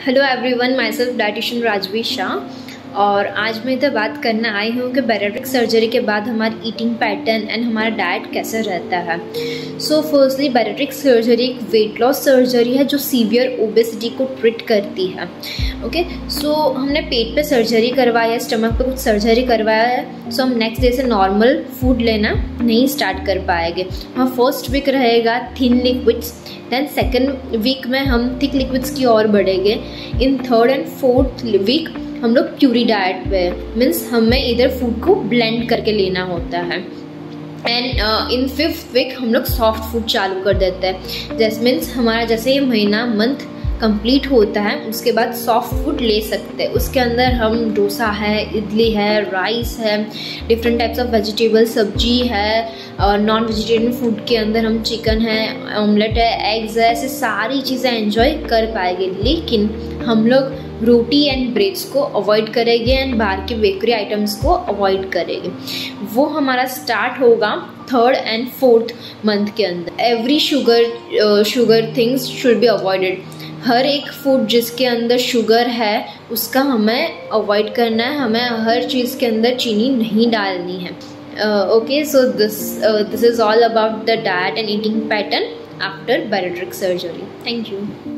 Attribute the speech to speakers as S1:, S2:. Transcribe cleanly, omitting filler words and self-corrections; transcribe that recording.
S1: Hello everyone, my self dietitian Rajvi Shah. और आज मैं इधर बात करना आई हूँ कि बैरिएट्रिक सर्जरी के बाद हमारी ईटिंग पैटर्न एंड हमारा डाइट कैसा रहता है। सो फर्स्टली बैरिएट्रिक सर्जरी एक वेट लॉस सर्जरी है जो सीवियर ओबेसिटी को ट्रीट करती है। ओके, सो हमने पेट पे सर्जरी करवाया है, स्टमक पे कुछ सर्जरी करवाया है। सो हम नेक्स्ट डे से नॉर्मल फूड लेना नहीं स्टार्ट कर पाएंगे। हाँ, फर्स्ट वीक रहेगा thin liquids, then second week में हम थिक लिक्विड्स की ओर बढ़ेंगे। In third and fourth week हम लोग प्यूरी डाइट पे, मीन्स हमें इधर फूड को ब्लेंड करके लेना होता है। एंड इन फिफ्थ वीक हम लोग सॉफ्ट फूड चालू कर देते हैं। जैसे मीन्स हमारा जैसे ये महीना मंथ कंप्लीट होता है उसके बाद सॉफ्ट फूड ले सकते हैं। उसके अंदर हम डोसा है, इडली है, राइस है, डिफरेंट टाइप्स ऑफ वेजिटेबल सब्जी है, और नॉन वेजिटेरियन फूड के अंदर हम चिकन है, ऑमलेट है, एग्स है, ऐसे सारी चीज़ें एंजॉय कर पाएंगे। लेकिन हम लोग रोटी एंड ब्रेड्स को अवॉइड करेंगे एंड बाहर के बेकरी आइटम्स को अवॉइड करेंगे। वो हमारा स्टार्ट होगा थर्ड एंड फोर्थ मंथ के अंदर। Every sugar things should be avoided. हर एक फूड जिसके अंदर शुगर है उसका हमें अवॉइड करना है। हमें हर चीज़ के अंदर चीनी नहीं डालनी है। Okay, so this is all about the diet and eating pattern after bariatric surgery. Thank you.